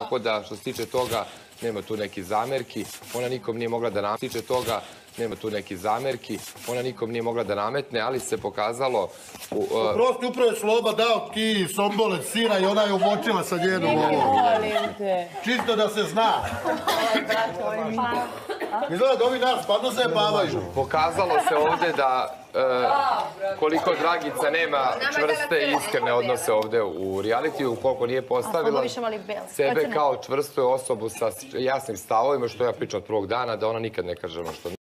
Tako da, što se tiče toga, nema tu neki zamerki. Ona nikom nije mogla da nametne. Što se tiče toga, nema tu neki zamerki. Ona nikom nije mogla da nametne, ali se pokazalo... Prosti, upravo je Sloba dao ti sombole sira i ona je umočila sa njenom ovom. Čisto da se zna. Izgleda da ovi nas padno se bavaju. Pokazalo se ovde da koliko Dragica nema čvrste i iskrene odnose ovde u realitiju, koliko nije postavila sebe kao čvrstu osobu sa jasnim stavovima, što ja pričam od prvog dana, da ona nikad ne kaže ono što